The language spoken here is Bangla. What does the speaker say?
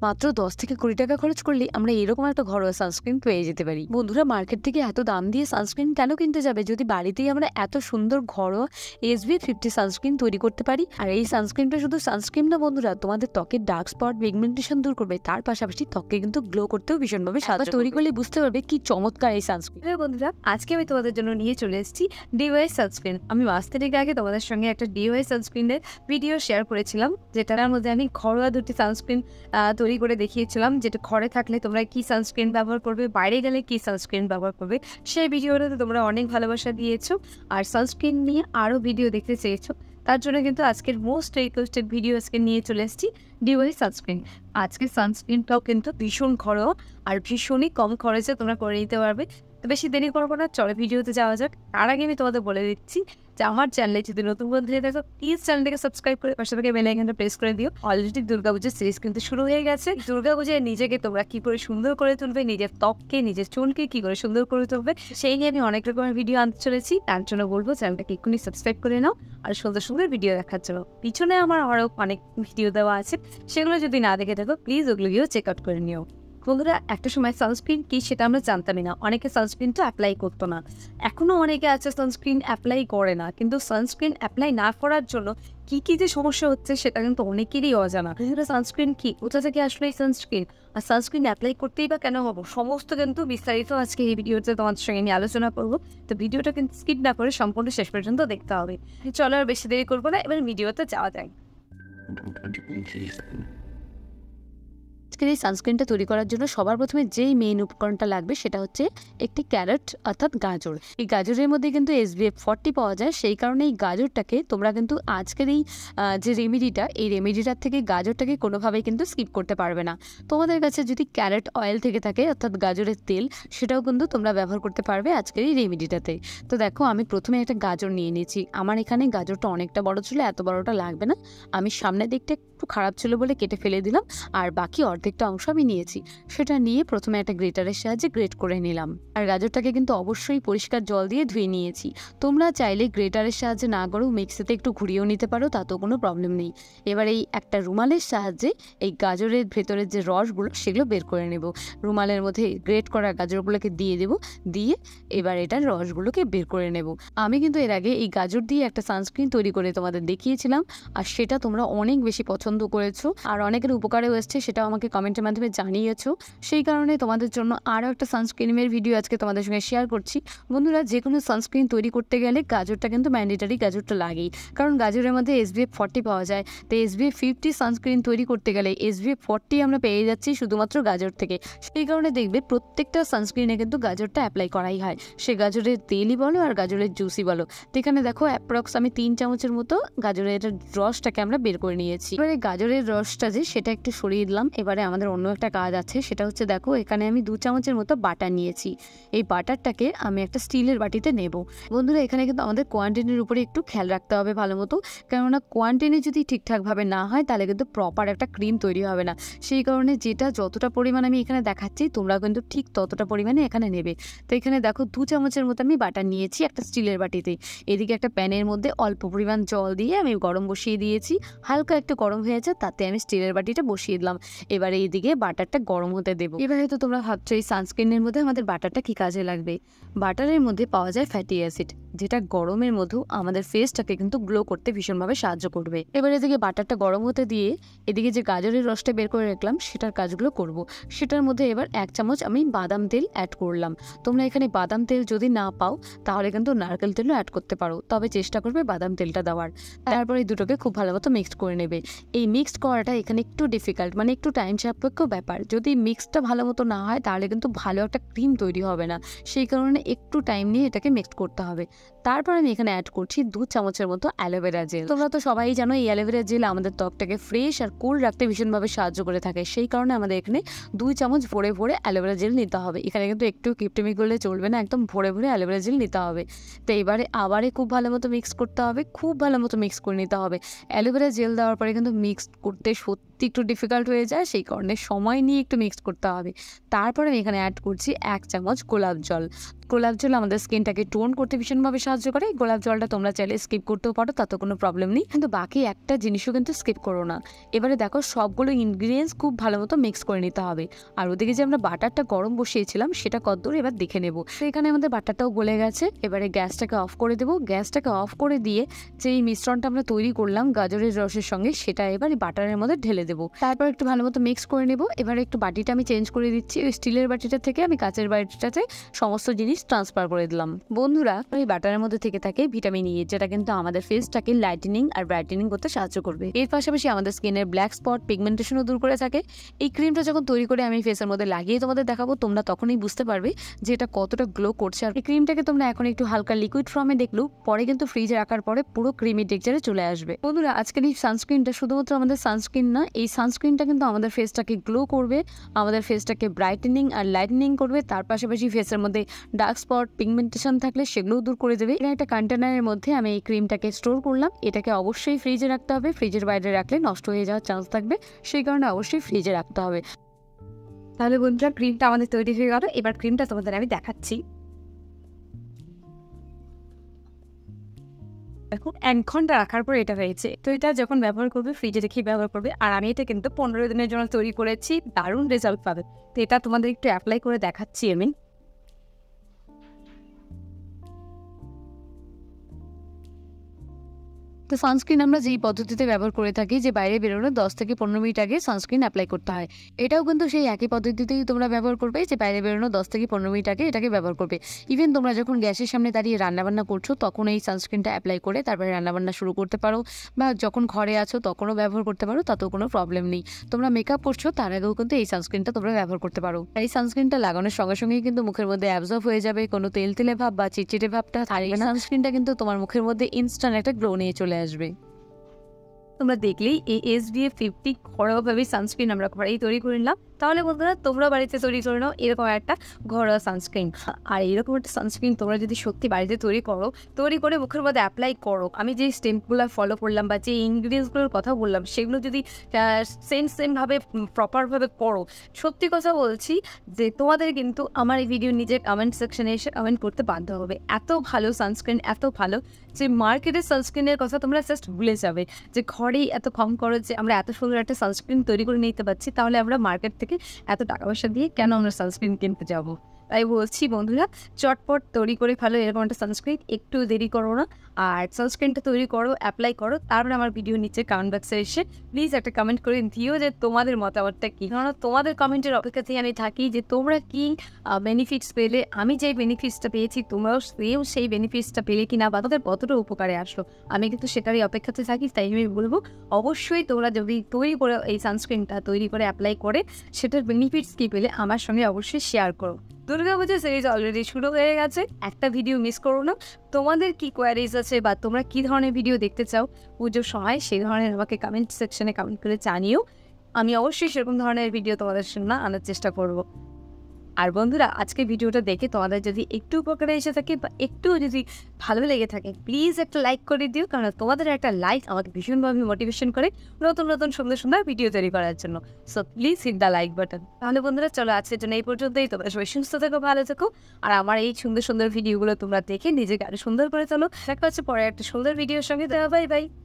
মাত্র 10 থেকে 20 টাকা খরচ করলে আমরা এরকম একটা ঘরোয়া সানস্ক্রিন পেয়ে যেতে পারি। বন্ধুরা, মার্কেট থেকে এত দাম দিয়ে সানস্ক্রিন কেন কিনতে যাবে যদি বাড়িতেই আমরা এত সুন্দর ঘরোয়া SPF 50 সানস্ক্রিন তৈরি করতে পারি। আর এই সানস্ক্রিনটা শুধু সানস্ক্রিন না বন্ধুরা, তোমাদের ত্বকের ডার্ক স্পট পিগমেন্টেশন দূর করবে, তার পাশাপাশি ত্বককে কিন্তু গ্লো করতেও ভীষণভাবে সাহায্য তৈরি করলে বুঝতে পারবে কি চমৎকার এই সানস্ক্রিন। বন্ধুরা, আজকে আমি তোমাদের জন্য নিয়ে চলে এসেছি DIY সানস্ক্রিন। আমি মাসখানেক আগে তোমাদের সঙ্গে একটা DIY সানস্ক্রিনের ভিডিও শেয়ার করেছিলাম, যেটার মধ্যে আমি ঘরোয়া দুটি সানস্ক্রিন তৈরি করে দেখিয়েছিলাম, যেটা ঘরে থাকলে তোমরা কি সানস্ক্রিন ব্যবহার করবে, বাইরে গেলে কি সানস্ক্রিন ব্যবহার করবে। সেই ভিডিওটাতে তোমরা অনেক ভালোবাসা দিয়েছো আর সানস্ক্রিন নিয়ে আরও ভিডিও দেখতে চেয়েছো। তার জন্য কিন্তু আজকের মোস্ট রিকোয়েস্টেড ভিডিও আজকে নিয়ে চলে এসেছি DIY সানস্ক্রিন। আজকের সানস্ক্রিনটাও কিন্তু ভীষণ ঘরোয়া আর ভীষণই কম খরচে তোমরা করে নিতে পারবে। তো বেশি দেরি করবো না, চলো ভিডিওতে যাওয়া যাক। তার আগে আমি তোমাদের বলে দিচ্ছি যে আমার চ্যানেলে যদি নতুন বন্ধু হয়ে দেখো, প্লিজ চ্যানেলটাকে সাবস্ক্রাইব করে পাশে থেকে বেল আইকনটা প্রেস করে দিও। অলরেডি দুর্গাপূজার সিরিজ কিন্তু শুরু হয়ে গেছে। দুর্গাপূজায় নিজেকে তোমরা কি করে সুন্দর করে তুলবে, নিজের ত্বককে নিজের চুলকে কি করে সুন্দর করে তুলবে, সেই নিয়ে আমি অনেক রকমের ভিডিও আনতে চলেছি। তার জন্য বলবো চ্যানেলটাকে এক্ষুনি সাবস্ক্রাইব করে নাও আর সুন্দর সুন্দর ভিডিও দেখার জন্য। পিছনে আমার আরও অনেক ভিডিও দেওয়া আছে, সেগুলো যদি না দেখে থাকো প্লিজ ওগুলো গিয়েও চেক আউট করে নিও। বন্ধুরা, একটা সময় সানস্ক্রিন কি সেটা আমরা জানতামই না, অনেকে সানস্ক্রিনটা অ্যাপ্লাই করতো না। এখনও অনেকে আছে সানস্ক্রিন অ্যাপ্লাই করে না, কিন্তু সানস্ক্রিন অ্যাপ্লাই না করার জন্য কি কি যে সমস্যা হচ্ছে সেটা কিন্তু অনেকেরই অজানা। সানস্ক্রিন কি, কোথা থেকে আসলে এই সানস্ক্রিন, আর সানস্ক্রিন অ্যাপ্লাই করতেই বা কেন হবো, সমস্ত কিন্তু বিস্তারিত আজকে এই ভিডিওতে তোমাদের সঙ্গে নিয়ে আলোচনা করবো। তো ভিডিওটা কিন্তু স্কিপ না করে সম্পূর্ণ শেষ পর্যন্ত দেখতে হবে। চলো আর বেশি দেরি করবো না, এবার ভিডিওতে যাওয়া যায়। আজকের এই সানস্ক্রিনটা তৈরি করার জন্য সবার প্রথমে যেই মেইন উপকরণটা লাগবে সেটা হচ্ছে একটি ক্যারট অর্থাৎ গাজর। এই গাজরের মধ্যে কিন্তু SPF 40 পাওয়া যায়, সেই কারণে এই গাজরটাকে তোমরা কিন্তু আজকের এই যে রেমেডিটা, এই রেমেডিটার থেকে গাজরটাকে কোনোভাবেই কিন্তু স্কিপ করতে পারবে না। তোমাদের কাছে যদি ক্যারট অয়েল থেকে থাকে অর্থাৎ গাজরের তেল, সেটাও কিন্তু তোমরা ব্যবহার করতে পারবে আজকের এই রেমেডিটাতে। তো দেখো, আমি প্রথমে একটা গাজর নিয়ে নিয়েছি। আমার এখানে গাজরটা অনেকটা বড় ছিল, এত বড়টা লাগবে না। আমি সামনের দিকটা একটু খারাপ ছিল বলে কেটে ফেলে দিলাম, আর বাকি অর্ধেকটা অংশ আমি নিয়েছি। সেটা নিয়ে প্রথমে একটা গ্রেটারের সাহায্যে গ্রেট করে নিলাম। আর গাজরটাকে কিন্তু অবশ্যই পরিষ্কার জল দিয়ে ধুয়ে নিয়েছি। তোমরা চাইলে গ্রেটারের সাহায্যে না করেও মিক্সিতে একটু ঘুরিয়েও নিতে পারো, তাতেও কোনো প্রবলেম নেই। এবার এই একটা রুমালের সাহায্যে এই গাজরের ভেতরের যে রসগুলো সেগুলো বের করে নেব। রুমালের মধ্যে গ্রেট করা গাজরগুলোকে দিয়ে দেব, দিয়ে এবার এটার রসগুলোকে বের করে নেব। আমি কিন্তু এর আগে এই গাজর দিয়ে একটা সানস্ক্রিন তৈরি করে তোমাদের দেখিয়েছিলাম, আর সেটা তোমরা অনেক বেশি পছন্দ করেছো আর অনেকের উপকারেও এসছে, সেটাও আমাকে কমেন্টের মাধ্যমে জানিয়েছো। সেই কারণে তোমাদের জন্য আরও একটা সানস্ক্রিনের ভিডিও আজকে তোমাদের সঙ্গে শেয়ার করছি। বন্ধুরা, যে কোনো সানস্ক্রিন তৈরি করতে গেলে গাজরটা কিন্তু ম্যান্ডেটারি, গাজরটা লাগেই, কারণ গাজরের মধ্যে SPF 40 পাওয়া যায়। তো SPF 50 সানস্ক্রিন তৈরি করতে গেলে SPF 40 আমরা পেয়ে যাচ্ছি শুধুমাত্র গাজর থেকে। সেই কারণে দেখবে প্রত্যেকটা সানস্ক্রিনে কিন্তু গাজরটা অ্যাপ্লাই করাই হয়, সে গাজরের তেলই বলো আর গাজরের জুসই বলো। তো এখানে দেখো অ্যাপ্রক্স আমি 3 চামচের মতো গাজরের রসটাকে আমরা বের করে নিয়েছি। এবারে গাজরের রসটা যে সেটা একটু সরিয়ে দিলাম। এবারে আমাদের অন্য একটা কাজ আছে, সেটা হচ্ছে দেখো এখানে আমি 2 চামচের মতো বাটার নিয়েছি। এই বাটারটাকে আমি একটা স্টিলের বাটিতে নেব। বন্ধুরা, এখানে কিন্তু আমাদের কোয়ান্টিটির উপরে একটু খেয়াল রাখতে হবে ভালো মতো, কেননা কোয়ান্টিটি যদি ঠিকঠাকভাবে না হয় তাহলে কিন্তু প্রপার একটা ক্রিম তৈরি হবে না। সেই কারণে যেটা যতটা পরিমাণ আমি এখানে দেখাচ্ছি তোমরা কিন্তু ঠিক ততটা পরিমাণে এখানে নেবে। তো এখানে দেখো 2 চামচের মতো আমি বাটার নিয়েছি একটা স্টিলের বাটিতে। এদিকে একটা প্যানের মধ্যে অল্প পরিমাণ জল দিয়ে আমি গরম বসিয়ে দিয়েছি। হালকা একটু গরম হয়েছে, তাতে আমি স্টিলের বাটিটা বসিয়ে দিলাম। এবারে এইদিকে বাটারটা গরম হতে দেবো। এবার হয়তো তোমরা ভাবছো এই সানস্ক্রিনের মধ্যে আমাদের বাটারটা কি কাজে লাগবে। বাটারের মধ্যে পাওয়া যায় ফ্যাটি অ্যাসিড, যেটা গরমের মধ্যেও আমাদের ফেসটাকে কিন্তু গ্লো করতে ভীষণভাবে সাহায্য করবে। এবার এদিকে বাটারটা গরম হতে দিয়ে এদিকে যে গাজরের রসটা বের করে রাখলাম সেটার কাজগুলো করব। সেটার মধ্যে এবার 1 চামচ আমি বাদাম তেল অ্যাড করলাম। তোমরা এখানে বাদাম তেল যদি না পাও তাহলে কিন্তু নারকেল তেলও অ্যাড করতে পারো, তবে চেষ্টা করবে বাদাম তেলটা দেওয়ার। তারপরে এই দুটোকে খুব ভালো মতো মিক্সড করে নেবে। এই মিক্সড করাটা এখানে একটু ডিফিকাল্ট, মানে একটু টাইম সাপেক্ষ ব্যাপার। যদি মিক্সটা ভালো মতো না হয় তাহলে কিন্তু ভালো একটা ক্রিম তৈরি হবে না, সেই কারণে একটু টাইম নিয়ে এটাকে মিক্সড করতে হবে। তারপর আমি এখানে অ্যাড করছি 2 চামচের মতো অ্যালোভেরা জেল। তোমরা তো সবাই জানো এই অ্যালোভেরা জেল আমাদের ত্বকটাকে ফ্রেশ আর কুল রাখতে ভীষণভাবে সাহায্য করে থাকে। সেই কারণে আমাদের এখানে 2 চামচ ভরে ভরে অ্যালোভেরা জেল নিতে হবে। এখানে কিন্তু একটু কিপটেমি করলে চলবে না, একদম ভরে ভরে অ্যালোভেরা জেল নিতে হবে। তো এবারে আবারে খুব ভালো মতো মিক্স করতে হবে, খুব ভালো মতো মিক্স করে নিতে হবে। অ্যালোভেরা জেল দেওয়ার পরে কিন্তু মিক্স করতে সত্যি দেখতে একটু ডিফিকাল্ট হয়ে যায়, সেই কারণে সময় নিয়ে একটু মিক্স করতে হবে। তারপরে আমি এখানে অ্যাড করছি 1 চামচ গোলাপ জল। গোলাপ জল আমাদের স্কিনটাকে টোন করতে ভীষণভাবে সাহায্য করে। গোলাপ জলটা তোমরা চাইলে স্কিপ করতেও পারো, তাতে কোনো প্রবলেম নেই, কিন্তু বাকি একটা জিনিসও কিন্তু স্কিপ করো না। এবারে দেখো সবগুলো ইনগ্রিডিয়েন্টস খুব ভালো মতো মিক্স করে নিতে হবে। আর ওদিকে যে আমরা বাটারটা গরম বসিয়েছিলাম সেটা কতদূর এবার দেখে নেব। তো এখানে আমাদের বাটারটাও গলে গেছে। এবারে গ্যাসটাকে অফ করে দেবো। গ্যাসটাকে অফ করে দিয়ে যে এই মিশ্রণটা আমরা তৈরি করলাম গাজরের রসের সঙ্গে, সেটা এবার এই বাটারের মধ্যে ঢেলে দেবো। তারপর একটু ভালো মতো মিক্স করে নেব। এবারে একটু বাটিটা আমি চেঞ্জ করে দিচ্ছি। ওই স্টিলের বাটিটা থেকে আমি কাঁচের বাটিটাতে সমস্ত জিনিস ট্রান্সফার করে দিলাম। বন্ধুরা, এই বাটারের মধ্যে থেকে থাকে ভিটামিন ই, যেটা কিন্তু আমাদের ফেসটাকে লাইটেনিং আর ব্রাইটেনিং করতে সাহায্য করবে। এর পাশাপাশি আমাদের স্কিনের ব্ল্যাক স্পট, পিগমেন্টেশনও দূর করে থাকে। এই ক্রিমটা যখন তৈরি করে আমি ফেসের মধ্যে লাগিয়ে তোমাদের দেখাবো, তোমরা তখনই বুঝতে পারবে যে এটা কতটা গ্লো করছে। আর এই ক্রিমটাকে তোমরা এখন একটু হালকা লিকুইড ফর্মে দেখলেও পরে কিন্তু ফ্রিজে রাখার পরে পুরো ক্রিমি টেক্সচারে চলে আসবে। বন্ধুরা, আজকের এই সানস্ক্রিনটা শুধুমাত্র আমাদের সানস্ক্রিন না, এই সানস্ক্রিনটা কিন্তু আমাদের ফেসটাকে গ্লো করবে, আমাদের ফেসটাকে ব্রাইটেনিং আর লাইটেনিং করবে। তার পাশাপাশি ফেসের মধ্যে ডার্ক স্পট, পিগমেন্টেশন থাকলে সেগুলোও দূর করে দেবে। এটা একটা কন্টেনারের মধ্যে আমি এই ক্রিমটাকে স্টোর করলাম। এটাকে অবশ্যই ফ্রিজে রাখতে হবে। ফ্রিজের বাইরে রাখলে নষ্ট হয়ে যাওয়ার চান্স থাকবে, সেই কারণে অবশ্যই ফ্রিজে রাখতে হবে। তাহলে বন্ধুরা, ক্রিমটা আমাদের তৈরি হয়ে গেল। এবার ক্রিমটা তোমাদের আমি দেখাচ্ছি। দেখো 1 ঘন্টা রাখার পর এটা হয়েছে। তো এটা যখন ব্যবহার করবে ফ্রিজে রেখে ব্যবহার করবে। আর আমি এটা কিন্তু 15 দিনের জন্য তৈরি করেছি, দারুণ রেজাল্ট পাবে। তো এটা তোমাদের একটু অ্যাপ্লাই করে দেখাচ্ছি আমি। তো সানস্ক্রিন আমরা যেই পদ্ধতিতে ব্যবহার করে থাকি, যে বাইরে বেরোনোর 10 থেকে 15 মিনিট আগে সানস্ক্রিন অ্যাপ্লাই করতে হয়, এটাও কিন্তু সেই একই পদ্ধতিতেই তোমরা ব্যবহার করবে, যে বাইরে বেরোনোর 10 থেকে 15 মিনিট আগে এটাকে ব্যবহার করবে। ইভেন তোমরা যখন গ্যাসের সামনে দাঁড়িয়ে রান্নাবান্না করছো তখন এই সানস্ক্রিনটা অ্যাপ্লাই করে তারপরে রান্নাবান্না শুরু করতে পারো, বা যখন ঘরে আছো তখনও ব্যবহার করতে পারো, তাতেও কোনো প্রবলেম নেই। তোমরা মেকআপ করছো তার আগেও কিন্তু এই সানস্ক্রিনটা তোমরা ব্যবহার করতে পারো। এই সানস্ক্রিনটা লাগানোর সঙ্গে সঙ্গেই কিন্তু মুখের মধ্যে অ্যাবজর্ব হয়ে যাবে, কোনো তেল তেলে ভাব বা চিটচিটে ভাবটা থাকবে না। সানস্ক্রিনটা কিন্তু তোমার মুখের মধ্যে ইনস্ট্যান্ট একটা গ্লো নিয়ে চলে আসবে। তোমরা দেখলেই এই SPF 50 ঘরোয়াভাবে সানস্ক্রিন আমরা ঘরেই তৈরি করে নিলাম। তাহলে বন্ধুরা, তোমরা বাড়িতে তৈরি করে নাও এরকম একটা ঘরোয়া সানস্ক্রিন। আর এরকম একটা সানস্ক্রিন তোমরা যদি সত্যি বাড়িতে তৈরি করে মুখের মধ্যে অ্যাপ্লাই করো, আমি যে স্টেপগুলো ফলো করলাম বা যে ইনগ্রিডিয়েন্টসগুলোর কথা বললাম সেগুলো যদি সেমভাবে প্রপারভাবে করো, সত্যি কথা বলছি যে তোমাদের কিন্তু আমার এই ভিডিও নিজের কমেন্ট সেকশনে এসে কমেন্ট করতে বাধ্য হবে। এত ভালো সানস্ক্রিন, এত ভালো যে মার্কেটের সানস্ক্রিনের কথা তোমরা জাস্ট ভুলে যাবে, যে ঘরেই এত কম খরচে আমরা এত সুন্দর একটা সানস্ক্রিন তৈরি করে নিতে পারছি, তাহলে আমরা মার্কেট থেকে এত টাকা পয়সা দিয়ে কেন আমরা সানস্ক্রিন কিনতে যাব? তাই বলছি বন্ধুরা, চটপট তৈরি করে ফেলো এরকম একটা সানস্ক্রিন, একটু দেরি করো না। আর সানস্ক্রিনটা তৈরি করো, অ্যাপ্লাই করো, তারপরে আমার ভিডিও নিচে কমেন্ট বক্সে এসে প্লিজ একটা কমেন্ট করে দিও যে তোমাদের মতামতটা কী। কারণ তোমাদের কমেন্টের অপেক্ষাতেই আমি থাকি যে তোমরা কি বেনিফিটস পেলে, আমি যে বেনিফিটসটা পেয়েছি তোমরাও সেই বেনিফিটসটা পেলে কি না, বা তাদের কতটা উপকারে আসলো, আমি কিন্তু সেটারই অপেক্ষাতে থাকি। তাই আমি বলবো অবশ্যই তোমরা যদি তৈরি করে এই সানস্ক্রিনটা তৈরি করে অ্যাপ্লাই করে সেটার বেনিফিটস কী পেলে আমার সঙ্গে অবশ্যই শেয়ার করো। দুর্গাপুজো সিরিজ অলরেডি শুরু হয়ে গেছে, একটা ভিডিও মিস করো না। তোমাদের কি কোয়ারিজ আছে বা তোমরা কি ধরনের ভিডিও দেখতে চাও পুজোর সময়, সেই ধরনের আমাকে কমেন্ট সেকশনে কমেন্ট করে জানিও। আমি অবশ্যই সেরকম ধরনের ভিডিও তোমাদের সামনে আনার চেষ্টা করব। আর বন্ধুরা, আজকে ভিডিওটা দেখে তোমাদের যদি একটু উপকারে এসে থাকে বা একটু যদি ভালো লেগে থাকে, প্লিজ একটা লাইক করে দিও, কারণ তোমাদের একটা লাইক আমাকে ভীষণভাবে মোটিভেশন করে নতুন নতুন সুন্দর সুন্দর ভিডিও তৈরি করার জন্য। So please hit the like button. তাহলে বন্ধুরা, চলো আজকের জন্য এই পর্যন্তই। তোমরা সবাই সুস্থ থেকো, ভালো থেকো, আর আমার এই সুন্দর সুন্দর ভিডিওগুলো তোমরা দেখে নিজেকে আরো সুন্দর করে তোলো। দেখা হচ্ছে পরে একটা সুন্দর ভিডিওর সঙ্গে। Bye by.